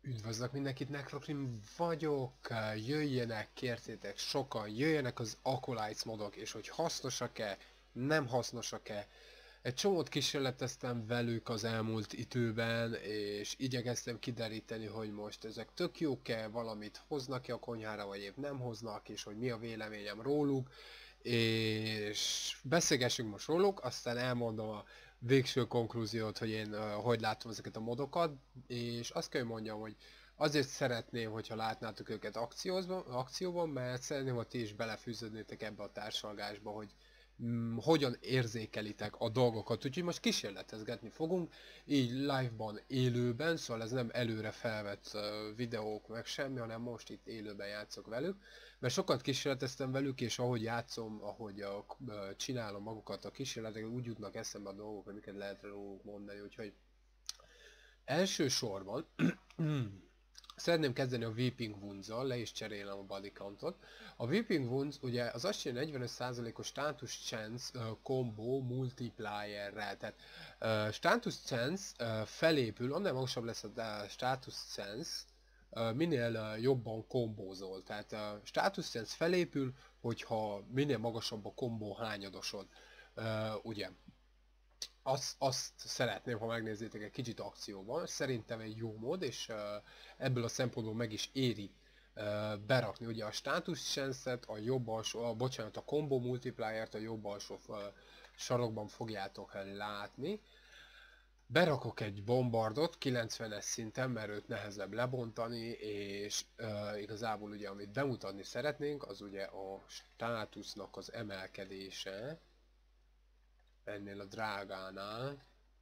Üdvözlök mindenkit, Necrokrim vagyok, jöjjenek, kértétek sokan, jöjjenek az Acolytes modok, és hogy hasznosak-e, nem hasznosak-e. Egy csomót kísérleteztem velük az elmúlt időben, és igyekeztem kideríteni, hogy most ezek tök jók-e, valamit hoznak-e a konyhára, vagy épp nem hoznak, és hogy mi a véleményem róluk, és beszélgessünk most róluk, aztán elmondom a végső konklúziót, hogy én hogy látom ezeket a modokat, és azt kell, hogy mondjam, hogy azért szeretném, hogyha látnátok őket akcióban, mert szeretném, hogy ti is belefűződnétek ebbe a társalgásba, hogy hogyan érzékelitek a dolgokat. Úgyhogy most kísérletezgetni fogunk, így live-ban, élőben, szóval ez nem előre felvett videók meg semmi, hanem most itt élőben játszok velük. Mert sokat kísérleteztem velük, és ahogy játszom, ahogy csinálom magukat a kísérletek, úgy jutnak eszembe a dolgok, hogy miket lehet róluk mondani, úgyhogy elsősorban szeretném kezdeni a Weeping Wounds-zal, le is cserélem a body countot. A Weeping Wounds ugye az azt jelenti 45%-os status chance combo multiplierrel, tehát status chance felépül, annál magasabb lesz a status chance, minél jobban kombózol. Tehát status chance felépül, hogyha minél magasabb a kombó hányadosod. Ugye? Azt szeretném, ha megnézzétek egy kicsit akcióban. Szerintem egy jó mód, és ebből a szempontból meg is éri berakni. Ugye a status chance-et, a jobb alsó, bocsánat, a combo multiplier-t a jobb alsó sarokban fogjátok látni. Berakok egy bombardot 90-es szinten, mert őt nehezebb lebontani, és igazából ugye amit bemutatni szeretnénk, az ugye a státusznak az emelkedése ennél a drágánál.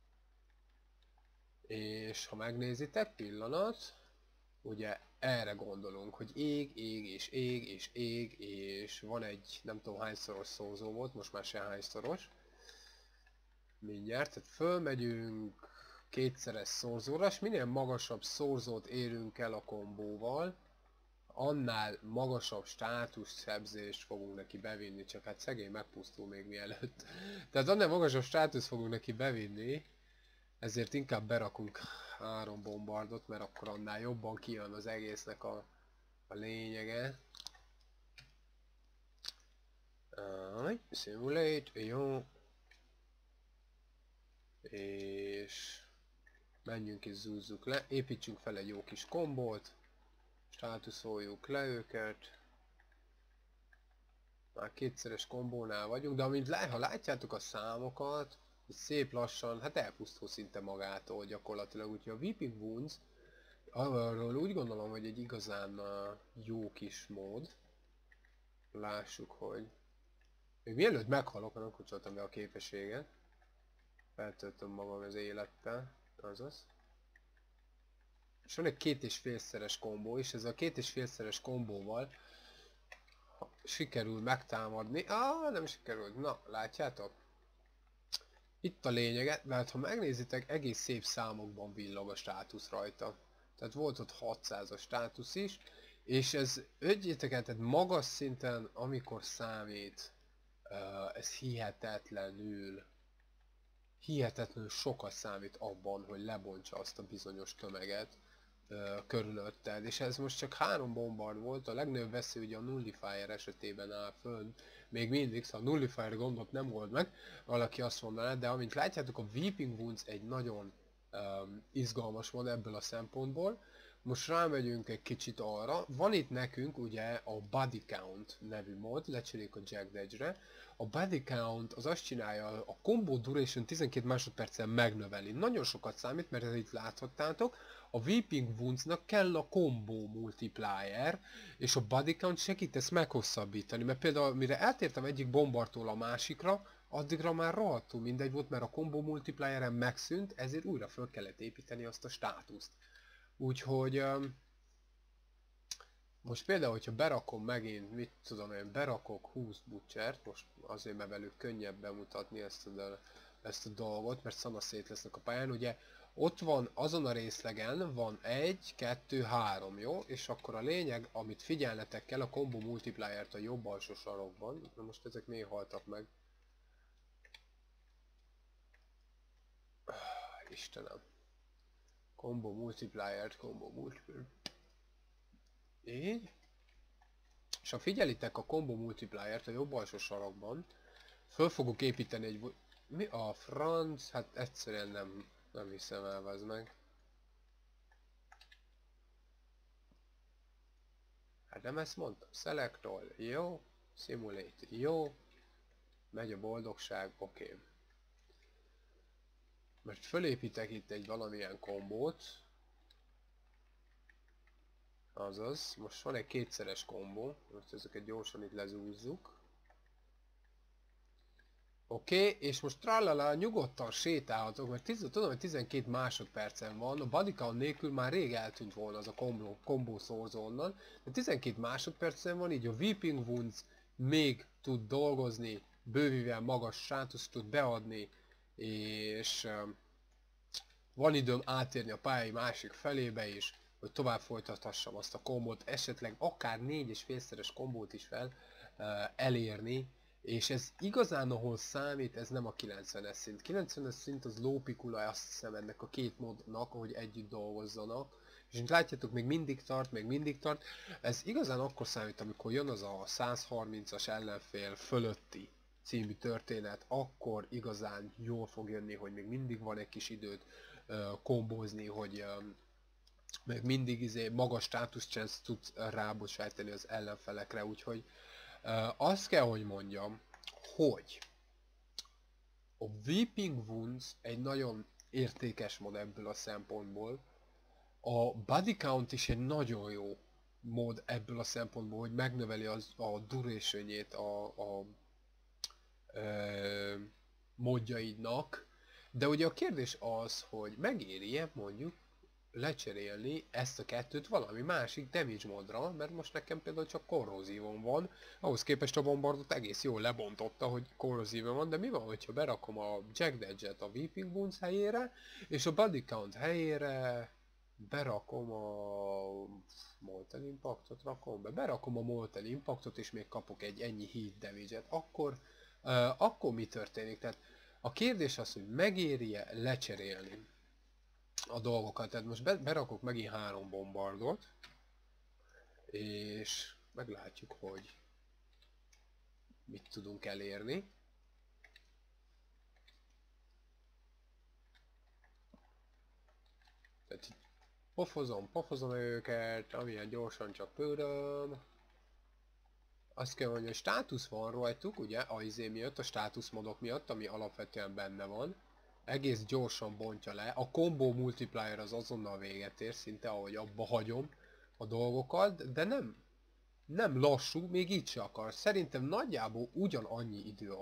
És ha megnézitek, pillanat, ugye erre gondolunk, hogy ég, ég és ég és ég, és van egy nem tudom hányszoros szózó volt, most már se hányszoros. Mindjárt, tehát fölmegyünk kétszeres szorzóra, és minél magasabb szorzót érünk el a kombóval, annál magasabb státuszsebzést fogunk neki bevinni, csak hát szegény megpusztul még mielőtt. Tehát annál magasabb státusz fogunk neki bevinni, ezért inkább berakunk 3 bombardot, mert akkor annál jobban kijön az egésznek a lényege. Simulate, jó. És menjünk és zúzzuk le, építsünk fel egy jó kis kombót, státuszoljuk le őket. Már kétszeres kombónál vagyunk, de amint ha látjátok a számokat, szép lassan, hát elpusztul szinte magától gyakorlatilag, úgyhogy a Weeping Wounds, arról úgy gondolom, hogy egy igazán jó kis mód. Lássuk, hogy... Még mielőtt meghalok, nem kapcsoltam be a képességet. Feltöltöm magam az élettel, azaz. És van egy 2,5-szeres kombó is, ez a 2,5-szeres kombóval sikerül megtámadni. Nem sikerült. Na, látjátok? Itt a lényege, mert ha megnézitek, egész szép számokban villog a státusz rajta. Tehát volt ott 600-as státusz is, és ez ötjétek el, tehát magas szinten, amikor számít, ez hihetetlenül sokat számít abban, hogy lebontsa azt a bizonyos tömeget körülötted. És ez most csak 3 bombard volt, a legnagyobb veszély ugye a Nullifier esetében áll fönn. Még mindig, szóval a Nullifier gondot nem old meg, valaki azt mondaná, de amint látjátok, a Weeping Wounds egy nagyon izgalmas mod ebből a szempontból. Most rámegyünk egy kicsit arra, van itt nekünk ugye a Body Count nevű mod, lecseréljük a Jagged Edge-re. A Body Count az azt csinálja, a Combo Duration 12 másodpercen megnöveli. Nagyon sokat számít, mert ezt itt láthattátok. A Weeping Wounds-nak kell a Combo Multiplier, és a Body Count segít ezt meghosszabbítani, mert például mire eltértem egyik bombartól a másikra, addigra már rohadtul mindegy volt, mert a Combo Multiplieren megszűnt, ezért újra föl kellett építeni azt a státuszt. Úgyhogy most például, hogyha berakom megint, mit tudom én, berakok 20 butchert, most azért, mert velük könnyebb bemutatni ezt a dolgot, mert szanaszét lesznek a pályán, ugye ott van, azon a részlegen van 1, 2, 3, jó? És akkor a lényeg, amit figyelnetek kell, a Combo Multiplier-t a jobb alsó sarokban, na most ezek miért haltak meg? Istenem. Combo multiplier, combo multiplier. Így. És ha figyelitek a combo multipliert a jobb alsó sarokban, föl fogok építeni egy... Mi a franc? Hát egyszerűen nem hiszem el, az meg. Hát nem ezt mondtam. Select all. Jó. Simulate. Jó. Megy a boldogság. Oké. Okay. Most fölépítek itt egy valamilyen kombót. Azaz. Most van egy kétszeres kombó. Most ezeket gyorsan itt lezúzzuk. Oké, és most tralala, nyugodtan sétálhatok, mert tudom, hogy 12 másodpercen van, a body count nélkül már rég eltűnt volna az a kombó szorzó onnan, de 12 másodpercen van, így a Weeping Wounds még tud dolgozni, bővivel magas státuszt tud beadni, és van időm átérni a pályai másik felébe is, hogy tovább folytathassam azt a kombót, esetleg akár 4,5-szeres kombót is elérni, és ez igazán ahol számít, ez nem a 90-es szint. 90-es szint az lópikula, azt hiszem ennek a két módnak, ahogy együtt dolgozzanak. És mint látjátok, még mindig tart. Ez igazán akkor számít, amikor jön az a 130-as ellenfél fölötti című történet, akkor igazán jól fog jönni, hogy még mindig van egy kis időt kombózni, hogy még mindig magas státuszcsánsz tudsz rábocsájtani az ellenfelekre, úgyhogy azt kell, hogy mondjam, hogy a Weeping Wounds egy nagyon értékes mod ebből a szempontból. A Body Count is egy nagyon jó mód ebből a szempontból, hogy megnöveli a duration-jét a módjaidnak. De ugye a kérdés az, hogy megéri-e mondjuk lecserélni ezt a kettőt valami másik damage modra, mert most nekem például csak korrózívon van, ahhoz képest a bombardot egész jól lebontotta, hogy korrózívon van, de mi van, hogyha berakom a Jagged Edge-et a Weeping Wounds helyére, és a Body Count helyére berakom a Molten Impactot berakom a Molten Impactot, és még kapok egy ennyi heat damage-et, akkor mi történik? Tehát a kérdés az, hogy megéri-e lecserélni a dolgokat. Tehát most berakok megint 3 bombardot, és meglátjuk, hogy mit tudunk elérni. Tehát itt pofozom őket, amilyen gyorsan csak tudom. Azt kell mondani, hogy státusz van rajtuk, ugye, a izé miatt, a státuszmodok miatt, ami alapvetően benne van. Egész gyorsan bontja le. A combo multiplier az azonnal véget ér, szinte ahogy abba hagyom a dolgokat, de nem lassú, még így se akar. Szerintem nagyjából ugyanannyi idő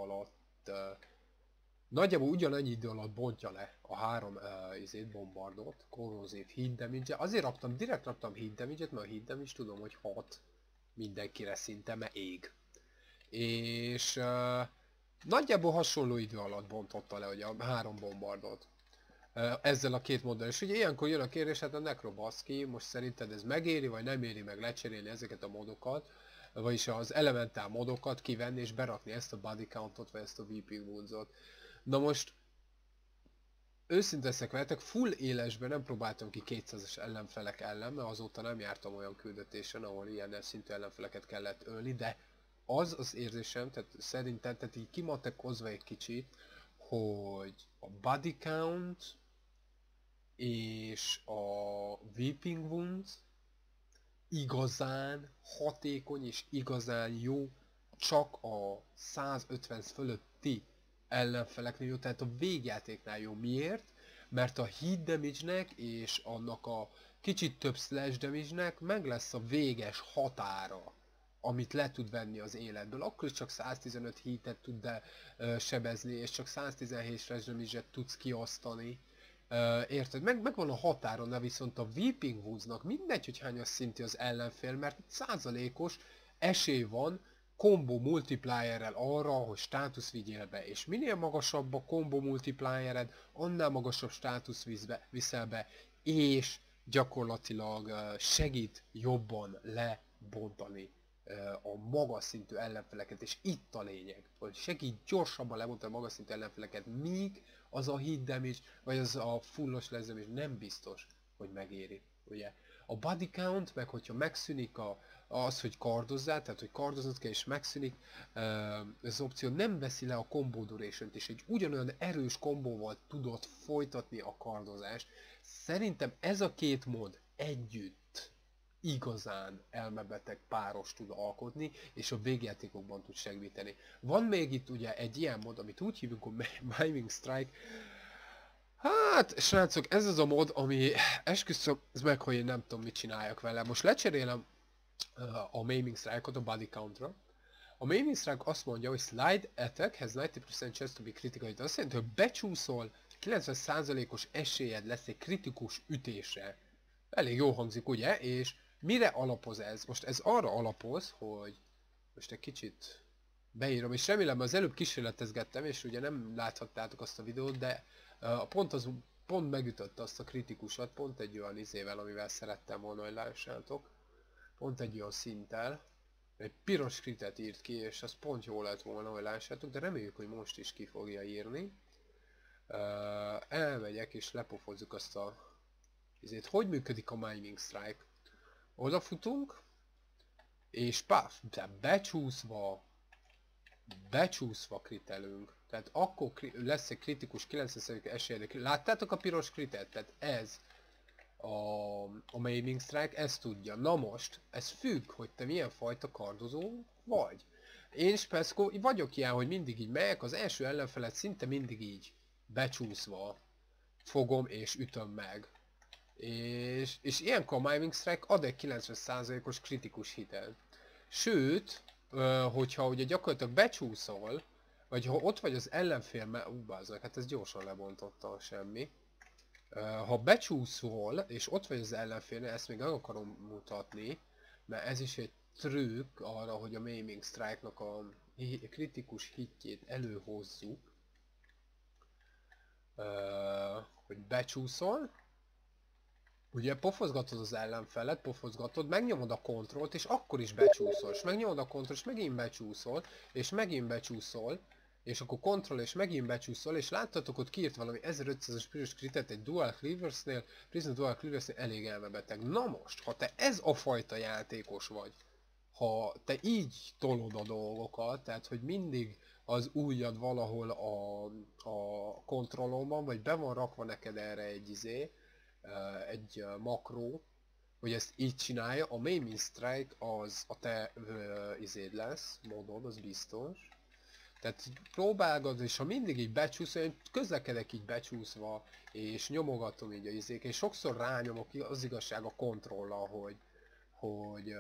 alatt bontja le a 3 bombardot, korrózív heat damage-e. Azért direkt raktam heat damage-et, mert a heat damage tudom, hogy 6 mindenkire szinte, mert ég. És nagyjából hasonló idő alatt bontotta le ugye a 3 bombardot. Ezzel a két móddal. És ugye ilyenkor jön a kérdés, hát a Necrobaszki, most szerinted ez megéri, vagy nem éri meg lecserélni ezeket a modokat, vagyis az elementál modokat kivenni és berakni ezt a Body Countot, vagy ezt a Weeping Wounds-ot. Na most, őszinte leszek veletek, full élesben nem próbáltam ki 200-as ellenfelek ellen, mert azóta nem jártam olyan küldetésen, ahol ilyen szintű ellenfeleket kellett ölni, de az érzésem, tehát szerintem, tehát így kimatekozva egy kicsit, hogy a Body Count és a Weeping Wounds igazán hatékony és igazán jó csak a 150 fölötti ellenfeleknél jó, tehát a végjátéknál jó. Miért? Mert a hit damage-nek és annak a kicsit több slash damage-nek meg lesz a véges határa, amit le tud venni az életből. Akkor is csak 115 hitet tud sebezni, és csak 117 slash damage-et tudsz kiosztani. Érted? Megvan a határon, de viszont a Weeping Woods-nak mindegy, hogy hányas szintű az ellenfél, mert százalékos esély van combo multiplierrel arra, hogy státusz vigyél be, és minél magasabb a combo multipliered, annál magasabb státusz viszel be, és gyakorlatilag segít jobban lebontani a magas szintű ellenfeleket, és itt a lényeg, hogy segít gyorsabban lebontani a magas szintű ellenfeleket, míg az a hit damage, vagy az a fullos lesz damage nem biztos, hogy megéri, ugye. A body count, meg hogyha megszűnik az, hogy kardozzál, tehát hogy kardoznod kell és megszűnik, ez az opció nem veszi le a combo duration-t, és egy ugyanolyan erős kombóval tudod folytatni a kardozást. Szerintem ez a két mod együtt igazán elmebeteg páros tud alkotni, és a végjátékokban tud segíteni. Van még itt ugye egy ilyen mod, amit úgy hívunk, hogy Miming Strike. Hát, srácok, ez az a mod, ami esküszöm meg, hogy én nem tudom mit csináljak vele. Most lecserélem a Maiming Strike-ot a body countra. A Maiming Strike azt mondja, hogy slide attack has 90% chance to be critical. Azt jelenti, hogy becsúszol, 90%-os esélyed lesz egy kritikus ütésre. Elég jó hangzik, ugye? És mire alapoz ez? Most ez arra alapoz, hogy most egy kicsit beírom, és remélem az előbb kísérletezgettem, és ugye nem láthattátok azt a videót, de pont megütötte azt a kritikusat, pont egy olyan izével, amivel szerettem volna, hogy lássátok. Pont egy olyan szinttel. Egy piros kritet írt ki, és az pont jó lett volna, hogy lássátok, de reméljük, hogy most is ki fogja írni. Elmegyek és lepofozzuk azt a izét. Hogy működik a Miming Strike? Odafutunk, és paf, de becsúszva kritelünk. Tehát akkor lesz egy kritikus 90% esélye. Láttátok a piros kritet? Tehát ez a Maiming Strike, ezt tudja. Na most, ez függ, hogy te milyen fajta kardozó vagy. Én Speszko vagyok ilyen, hogy mindig így megyek, az első ellenfelet szinte mindig így becsúszva fogom és ütöm meg. És ilyenkor a Miming Strike ad egy 90%-os kritikus hitet. Sőt, hogyha ugye gyakorlatilag becsúszol, vagy ha ott vagy az ellenfél, hát ez gyorsan lebontotta a semmi. Ha becsúszol, és ott vagy az ellenfélnél, ezt még el akarom mutatni, mert ez is egy trükk arra, hogy a Maiming Strike-nak a kritikus hitjét előhozzuk. Hogy becsúszol, ugye pofozgatod az ellenfelet, megnyomod a kontrollt, és akkor is becsúszol, és megnyomod a kontrollt, és megint becsúszol, és megint becsúszol, és akkor kontroll, és megint becsúszol, és láttatok, ott kiírt valami 1500-as piros kritet egy Dual Cleaversnél, Prison Dual Cleaversnél elég elmebeteg. Na most, ha te ez a fajta játékos vagy, ha te így tolod a dolgokat, tehát hogy mindig az ujjad valahol a kontrollon van, vagy be van rakva neked erre egy makró, hogy ezt így csinálja, a Maiming Strike az a te izéd lesz, modod, az biztos. Tehát próbálgatod, és ha mindig így becsúszol, én közlekedek így becsúszva, és nyomogatom így a izék, és sokszor rányomok az igazság a kontrollal, hogy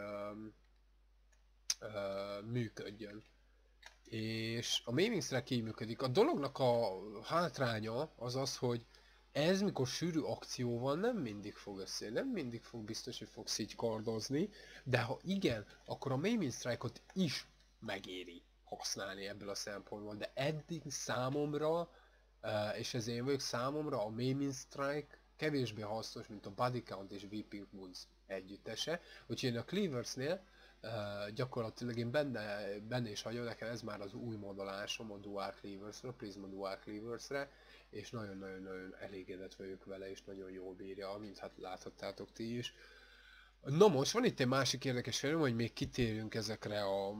működjön. És a Maiming Strike így működik. A dolognak a hátránya az az, hogy ez mikor sűrű akció van, nem mindig fog összejönni, nem mindig fog biztos, hogy fogsz így kardozni, de ha igen, akkor a Maiming Strike-ot is megéri használni ebből a szempontból, de eddig számomra, és ez én vagyok, számomra a Maiming Strike kevésbé hasznos, mint a Body Count és Weeping Woods együttese, úgyhogy én a Cleaversnél gyakorlatilag én benne is hagyom, nekem ez már az új modolásom a Dual Cleaversre, a Prisma Dual Cleaversre, és nagyon-nagyon elégedett vagyok vele, és nagyon jól bírja, mint hát láthattátok ti is. Na most van itt egy másik érdekes film, hogy még kitérjünk ezekre a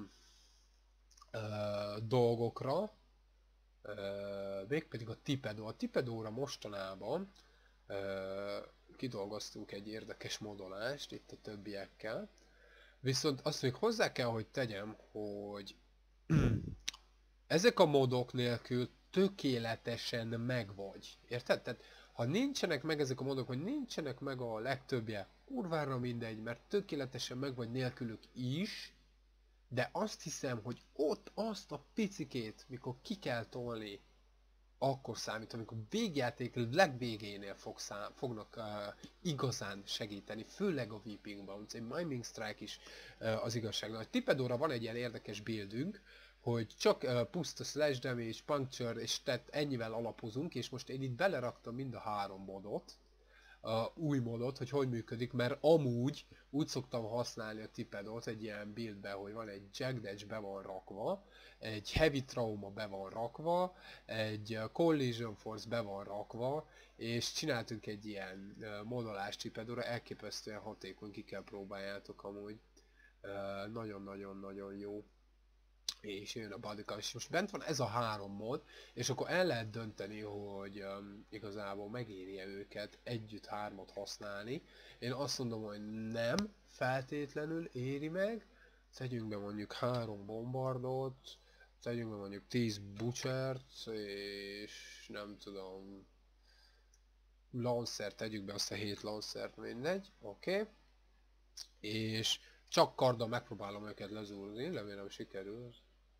dolgokra, mégpedig a Tipedó. A Tipedóra mostanában kidolgoztunk egy érdekes modolást itt a többiekkel, viszont azt még hozzá kell, hogy tegyem, hogy ezek a modok nélkül tökéletesen megvagy. Érted? Tehát ha nincsenek meg ezek a modok, vagy nincsenek meg a legtöbbje, kurvára mindegy, mert tökéletesen megvagy nélkülük is, de azt hiszem, hogy ott azt a picikét, mikor ki kell tolni, akkor számít, amikor végjáték legvégénél fognak igazán segíteni, főleg a Weeping Bounce, egy Miming Strike is az igazság. A Tipedóra van egy ilyen érdekes buildünk, hogy csak puszta slash damage, puncture és tehát ennyivel alapozunk, és most én itt beleraktam mind a három modot, új modot, hogy működik, mert amúgy úgy szoktam használni a Tipedot egy ilyen buildben, hogy van egy Jagged Edge be van rakva, egy Heavy Trauma be van rakva, egy Collision Force be van rakva, és csináltunk egy ilyen modolás Tipedóra, elképesztően hatékony, ki kell próbáljátok amúgy. Nagyon-nagyon-nagyon jó. És jön a bodycount, és most bent van ez a 3 mod, és akkor el lehet dönteni, hogy igazából megéri-e őket együtt 3-at használni. Én azt mondom, hogy nem feltétlenül éri meg. Tegyünk be mondjuk 3 bombardot, tegyünk be mondjuk 10 butchert, és nem tudom, Lancer, tegyük be azt a 7 Lancert, mindegy, oké. És csak karddal megpróbálom őket lezúrni, remélem sikerül.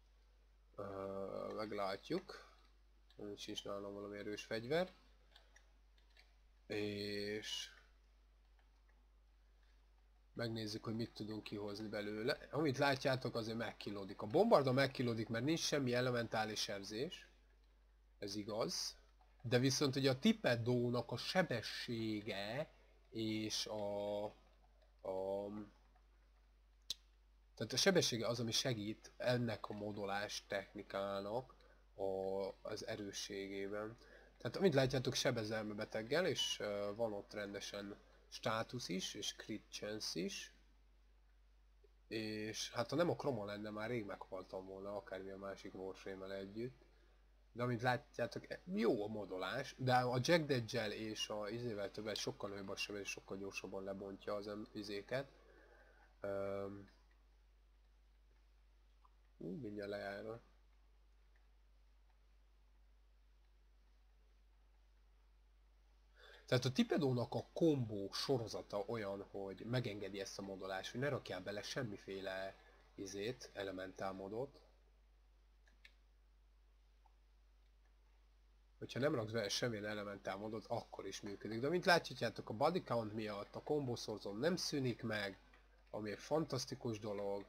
Meglátjuk. Nincs is nálam valami erős fegyver. És megnézzük, hogy mit tudunk kihozni belőle. Amit látjátok, azért megkillódik. A bombarda megkillódik, mert nincs semmi elementális sebzés. Ez igaz. De viszont ugye a Tipedónak a sebessége és tehát a sebessége az, ami segít ennek a modolás technikának az erősségében. Tehát amit látjátok, sebezelme beteggel, és van ott rendesen státusz is, és crit chance is. És hát ha nem a Chroma lenne, már rég meghaltam volna, akármilyen másik Warframe-el együtt. De amit látjátok, jó a modolás, de a Jagged Edge-el és a izével többet sokkal nagyobb a sebesség, sokkal gyorsabban lebontja az izéket. Mindjárt lejárna. Tehát a Tipedónak a kombó sorozata olyan, hogy megengedi ezt a modolást, hogy ne rakjál bele semmiféle elementál modot. Hogyha nem raksz bele semmilyen elementál modot, akkor is működik. De mint látjátok, a body count miatt a combo szorzon nem szűnik meg, ami egy fantasztikus dolog.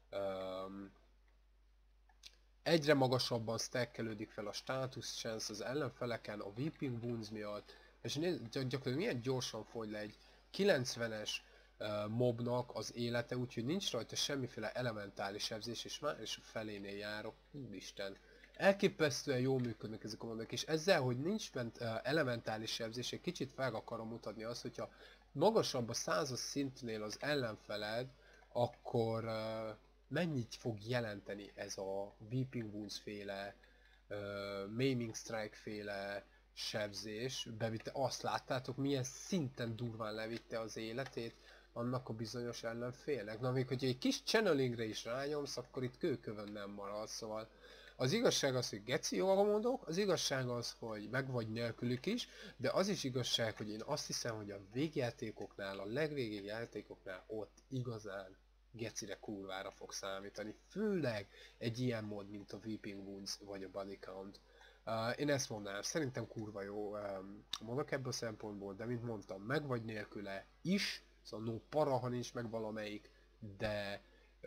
Egyre magasabban stackelődik fel a status chance az ellenfeleken a weeping wounds miatt, és gyakorlatilag milyen gyorsan fogy le egy 90-es mobnak az élete, úgyhogy nincs rajta semmiféle elementális sebzés, és már is a felénél járok, úristen. Elképesztően jól működnek ezek a modok, és ezzel, hogy nincs bent elementális sebzés, egy kicsit fel akarom mutatni azt, hogyha magasabb a 100-as szintnél az ellenfeled, akkor mennyit fog jelenteni ez a Weeping Wounds féle, Maiming Strike féle sebzés. Bevitte, azt láttátok, milyen szinten durván levitte az életét annak a bizonyos ellenfélnek. Na még hogy egy kis channelingre is rányomsz, akkor itt kőkövön nem marad, szóval az igazság az, hogy geci jól mondok, az igazság az, hogy meg vagy nélkülük is, de az is igazság, hogy én azt hiszem, hogy a végjátékoknál, a legvégi játékoknál ott igazán gecire kurvára fog számítani, főleg egy ilyen mód, mint a Weeping Wounds vagy a Body Count. Én ezt mondanám, szerintem kurva jó mondok ebből a szempontból, de mint mondtam, meg vagy nélküle is, szóval no para, ha nincs meg valamelyik, de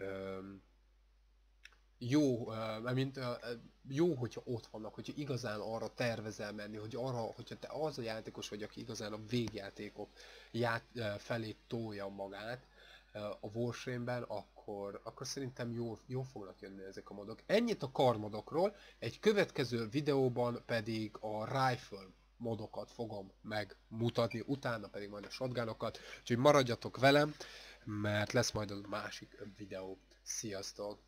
jó, jó, hogyha ott vannak, hogyha igazán arra tervezel menni, hogy arra, hogyha te az a játékos vagy, aki igazán a végjátékok felé tolja magát a Warframe-ben, akkor szerintem jól fognak jönni ezek a modok. Ennyit a karmodokról, egy következő videóban pedig a rifle modokat fogom megmutatni, utána pedig majd a shotgunokat, úgyhogy maradjatok velem, mert lesz majd a másik videó. Sziasztok!